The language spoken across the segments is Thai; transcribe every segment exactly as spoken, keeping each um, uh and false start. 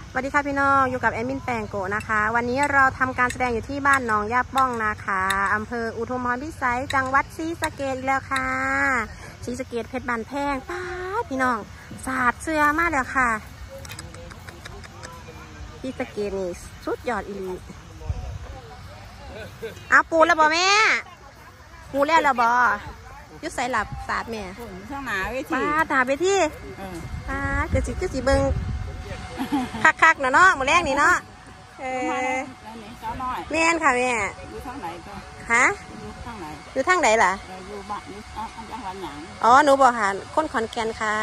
สวัสดีค่ะพี่น้องอยู่กับแอดมินแปงโกนะคะวันนี้เราทำการแสดงอยู่ที่บ้านหนองยาป้องนะคะอำเภออุทุมพรพิสัยจังหวัดศรีสะเกษแล้วค่ะศรีสะเกษเพชรบานแพงป้าพี่น้องสาดเสื้อมากเลยค่ะศรีสะเกษนี่สุดยอดอีหลีเอาปูแล้วบ่แม่ปูแล้วแล้วบ่ยุดใส่หลับสาดแม่ข้างหน้าเวทีป้าถามไปที่ป้าเกิดสิเกิดสิเบิ้งคักๆเนาะเนาะมือแรกนี่เนาะเออแม่นค่ะแม่อยู่ทางไหนก็ฮะอยู่ทางไหนอยู่ทางไหนล่ะอยู่บ้านอยู่จังหวัดหยังอ๋อหนูบอกค่ะคนขอนแก่นค่ะ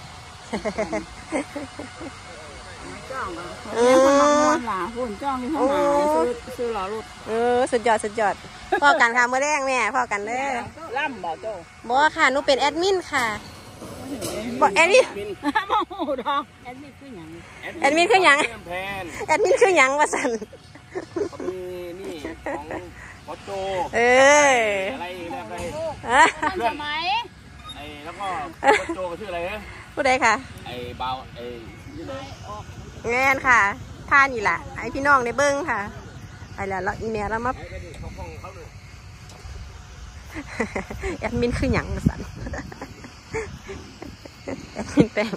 จ้องเออคนมองหลาหุ่นจ้องอยู่ข้างหน้าซื้อซื้อหล่อรถเออสุดยอดสุดยอดพ่อกันค่ะมือแรกแม่พ่อกันเด้อล่ำบ่โจ้บอกค่ะหนูเป็นแอดมินค่ะบอกแอดมินบอกหูดอกแอดมินคือหยังแอดมินคือหยังแอดมินคือหยังวะสันมีนี่ของพ่อโจเอออะไรอะไรเพื่อนสมัยไอ้แล้วก็พ่อโจก็ชื่ออะไรนะผู้ใดค่ะไอ้เบาไอ้แง่นค่ะท่านี่แหละไอพี่น้องในเบิ้งค่ะไปแล้วเราอีเมลแล้วมาแอดมินคือหยังวะสันแอดมินแปง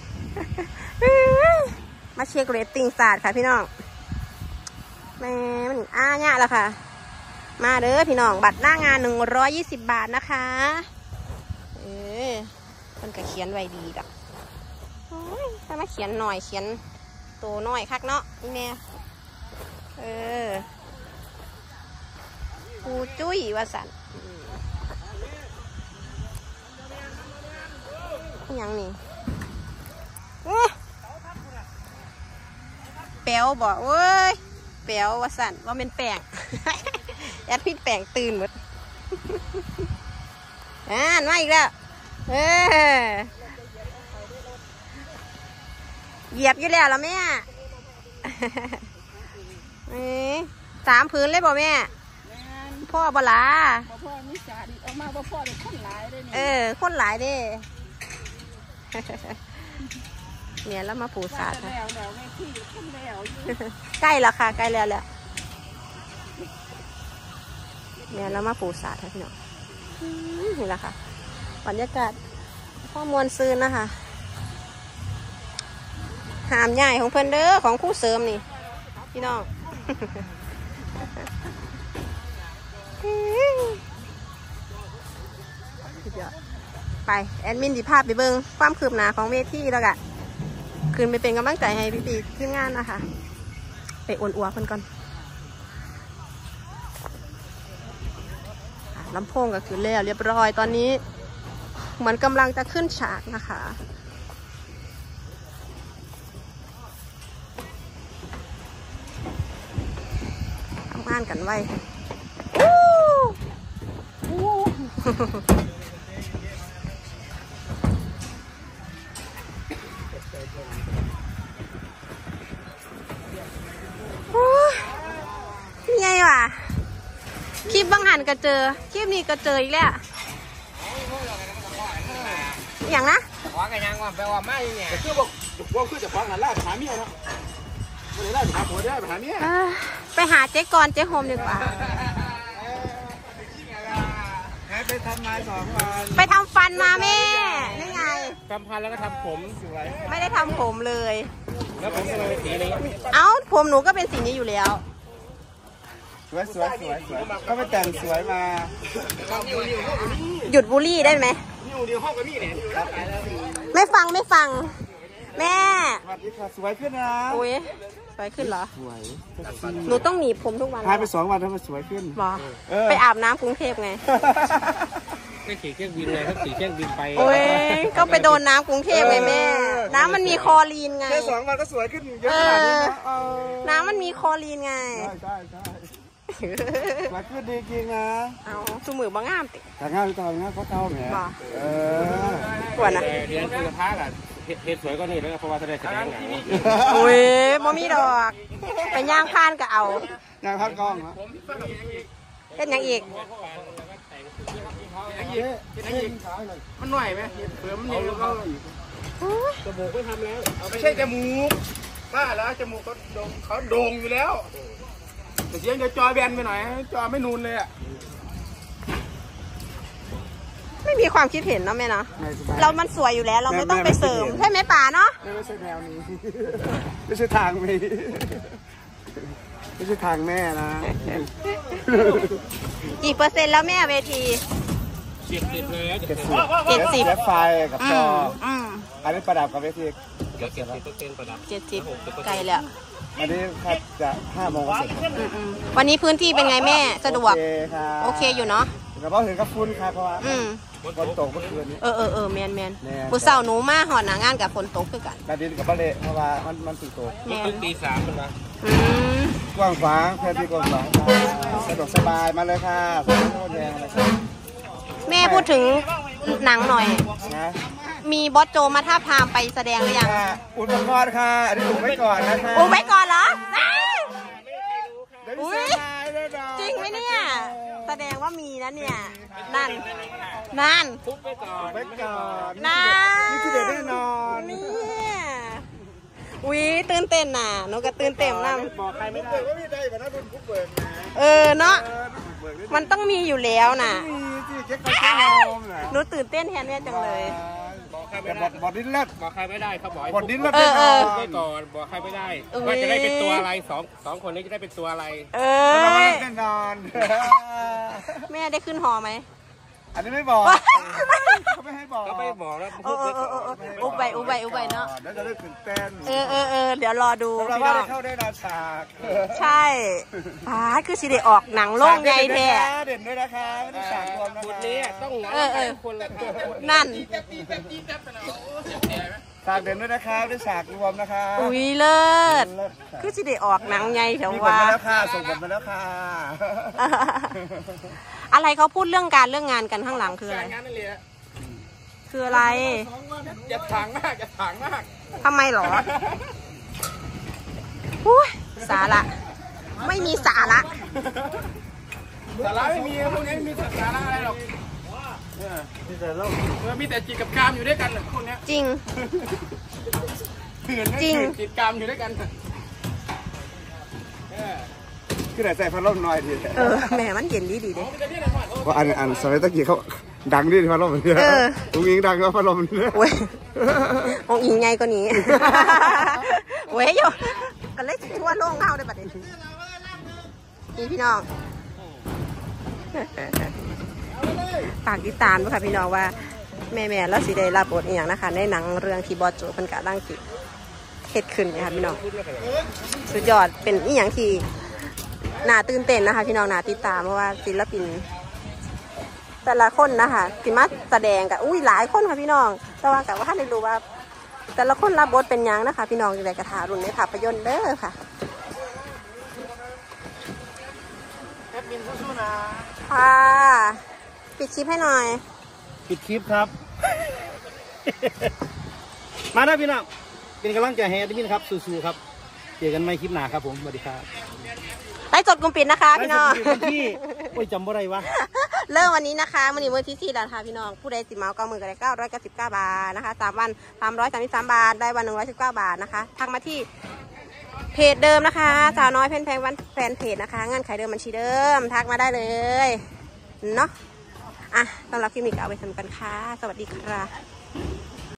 มาเช็คเรตติ้งศาสตร์ค่ะพี่น้องแม่มันอ้าเนี่ยแล้วค่ะมาเด้อพี่น้องบัตรหน้างานหนึ่งร้อยยี่สิบบาทนะคะเออมันก็เขียนไว้ดีดอกถ้ามาเขียนหน่อยเขียนตัวหน่อยคักเนาะนี่แม่เออปูจุ้ยวสันยังนี่แป๋วบอกเว้ยแป๋ววสันว่าเป็นแป้งแอดพิษแป้งตื่นหมดอ่ามาอีกแล้วเออเหยียบอยู่แล้วล่ะแม่สามพื้นเลยบ่แม่พ่อบลาพ่อมิสาดิออกมาบ่พ่อเด็กคนหลายเลยเออคนหลายเด้เนี่ยแล้วมาปูสาดใกล้แล้วค่ะใกล้แล้วแหละเนี่ยแล้วมาปูสาดค่ะพี่น้องนี่แหละค่ะบรรยากาศข้อมูลซื้อนะคะหามใหญ่ของเพื่อนเด้อของคู่เสริมนี่พี่น้องไปแอดมินดีภาพไปเบิ้งความคืบหน้าของเวทีแล้วกะคืนไปเป็นกำลังใจให้พี่ปีทีมงานนะคะไปอวนอัวเพิ่นก่อนลำโพงก็คือแล้วเรียบร้อยตอนนี้เหมือนกำลังจะขึ้นฉากนะคะทำงานกันไว้นี่ไงวะคลิปบางหันก็เจอคลิปนี้ก็เจออีกแล้วอย่างนะว่าไงยังว่าแปลว่าไม่เนี่ยคือบอกว่าคือจะฟังหันล่าไปหาเมียเนาะไม่ได้ล่าไปหาผัวได้ไปหาเมียไปหาเจ๊กรเจ๊โฮมดีกว่าไปทำมาสองวันไปทำฟันมาแม่นี่ไงทำฟันแล้วก็ทำผมสวยไม่ได้ทำผมเลยแล้วผมก็เลยสีนี้เอ้าผมหนูก็เป็นสีนี้อยู่แล้วสวยสวยสวยสวยก็ไปแต่งสวยมาหยุดบูลลี่ได้ไหมไม่ฟังไม่ฟังแม่สวัสดีค่ะสวยขึ้นนะอุ้ยสวยขึ้นเหรอสวยหนูต้องหนีผมทุกวันหายไปสองวันทำไมสวยขึ้นบอไปอาบน้ำกรุงเทพไงไม่ขี่เครื่องบินเลยครับขี่เครื่องบินไปโอ้ยก็ไปโดนน้ำกรุงเทพไงแม่น้ำมันมีคลอรีนไงแค่สองวันก็สวยขึ้นเยอะขนาดนี้นะน้ำมันมีคลอรีนไงใช่ใช่ใช่สวยขึ้นดีจริงนะเอาสมือบางงามติแต่งามตอนนี้เขาเก่าแหมเออปวดนะเรียนคือพาร์ทอ่ะเห็ดสวยก็นี่แล้วเพราะว่าแสดงแสดงหนังโอ้ยมอมีดอกไปย่างพานก็เอาย่างพานกล้องนะเป็นยังอีกมันหน่อยไหมเผื่อมันเย็นแล้วก็จมูกไม่ทำแล้วไม่ใช่จมูกบ้าเหรอจมูกเขาโด่งเขาโด่งอยู่แล้วแต่เสียงจะจอแบนไปหน่อยจอไม่นูนเลยอ่ะไม่มีความคิดเห็นเนาะแม่เนาะเรามันสวยอยู่แล้วเราไม่ต้องไปเสริมใช่ไหมป๋าเนาะไม่ใช่แนวนี้ไม่ใช่ทางนี้ไม่ใช่ทางแม่นะกี่เปอร์เซ็นต์แล้วแม่เวทีเจ็ดสิบเลยเจ็ดสิบเจ็ดสิบไฟกับจออันนี้ประดับกับเวทีเจ็ดสิบเปอร์เซ็นต์ประดับเจ็ดสิบไกลแล้วอันนี้ครับจะห้าโมงเสร็จวันนี้พื้นที่เป็นไงแม่สะดวกโอเคอยู่เนาะแต่ว่าเห็นกับฟุ้นครับเพราะว่าฝนตกเมื่อคืนนี้เออเออเออแมนแมนผู้สาวหนูมาหอดหนางานกับฝนตกคือกันกระดินกับปลาเละเพราะว่ามันมันตีตกมันตีสามเป็นปะกว้างขวางแค่ที่กว้างขวางสะดวกสบายมาเลยค่ะแม่พูดถึงหนังหน่อยนะมีบอสโจมาท่าพามไปแสดงหรือยังอุดมพรค่ะอันนี้อุดไว้ก่อนนะคะอุดไว้ก่อนเหรออุ้ยจริงไหมเนี่ยแสดงว่ามีนะเนี่ยนั่นนั่นทุบไว้ก่อนไว้ก่อนนั่นนี่คือเด็ดแน่นอนเนี่ยอุ้ยตื่นเต้นน่ะนกก็ตื่นเต้นน้ำบอกใครไม่ได้ก็ไม่ได้แบบนั้นคุณผู้เบิกนะเออเนาะมันต้องมีอยู่แล้วน่ะหนูตื่นเต้นแทนแม่จังเลยบอกบอดดิ้นเล็ดบอกใครไม่ได้เขาบอกบอดดิ้นเล็ดไปก่อนบอกใครไม่ได้ว่าจะได้เป็นตัวอะไรสองสองคนนี้จะได้เป็นตัวอะไรเออแน่นอนแม่ได้ขึ้นหอไหมอันนี้ไม่บอกเขาไม่ให้บอกเขาไม่บอกแล้วอุบไปอุบไปอุบไปเนาะแล้วจะได้ตื่นเต้นเออเออเออเดี๋ยวรอดูเราว่าเข้าได้นาฉากใช่ป้าคือสิเดออกหนังโล่งไงแท้เด่นด้วยนะคะไม่ได้ฉากรวมนะคะคนนี้ต้องเออเออนั่นฉากเด่นด้วยนะคะได้ฉากรวมนะคะอุ้ยเลิศคือสิเดออกหนังไงแถวว่าส่งมาแล้วค่ะส่งมาแล้วค่ะอะไรเขาพูดเรื่องการเรื่องงานกันข้างหลังคืออะไรคืออะไรอย่าถางมากอย่าถางมากทำไมหรออุ้ยสาระไม่มีสาระสาระไม่มีพวกนี้ไม่มีสาระอะไรหรอกมีแต่เรามีแต่จิตกับกามอยู่ด้วยกันพวกนี้จริงจริงจิตกามอยู่ด้วยกันคือแต่ใส่พัดลมหน่อยทีเออแม่มันเย็นดีดีเด้เพราะอันอันสมัยตะกี้เขาดังดิพัดลมเนี่ยองอิงดังก็พัดลมเนี่ยเว้ยองอิงไงก็นี้เว้ยโยกันเลยทั่วโลกเงาได้บัดนี้นี่พี่น้องฝากติดตามด้วยค่ะพี่น้องว่าแม่แม่แล้วสิได้รับบทอย่างนะคะในหนังเรื่องที่บอสโจเพิ่นกะดังกิเฮ็ดขึ้นนะคะพี่น้องสุดยอดเป็นอีหยังที่น่าตื่นเต้นนะคะพี่น้องน่าติดตามเพราะว่าศิลปินแต่ละคนนะคะที่มาแสดงกับอุ้ยหลายคนค่ะพี่น้องแต่ว่ากับว่าท่านได้รู้ว่าแต่ละคนรับบทเป็นยังนะคะพี่น้องอยู่ในกระถารุ่นในภาพยนตร์เด้อค่ะแอดมินสู้ๆนะค่ะปิดคลิปให้หน่อยปิดคลิปครับมาได้พี่น้องเป็นกำลังใจให้แอดมินครับสู้ๆครับเจอกันใหม่คลิปหน้าครับผมสวัสดีครับไลฟ์สดกลุ่มปิดนะคะพี่น้องที่โอ้ยจำบ่ได้วะเริ่มวันนี้นะคะวันนี้วันที่สี่แล้วค่ะพี่น้องผู้ใดสิบเมาเก้าหมื่นกับได้เก้าร้อยเก้าสิบเก้าบาทนะคะสามวันสามร้อยสามสิบสามบาทได้วันหนึ่งร้อยสิบเก้าบาทนะคะทักมาที่เพจเดิมนะคะสาวน้อยเพนแพงวันแฟนเพจนะคะเงื่อนไขเดิมบัญชีเดิมทักมาได้เลยเนาะอ่ะสำหรับคลิปนี้ก็เอาไปทำกันค่ะสวัสดีค่ะ